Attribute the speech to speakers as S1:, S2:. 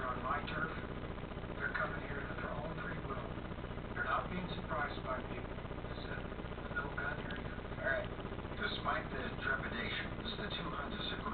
S1: on my turf. They're coming here of their own free will. They're not being surprised by me. This is a no-gun area.
S2: All right. Despite the trepidations, the two hunters are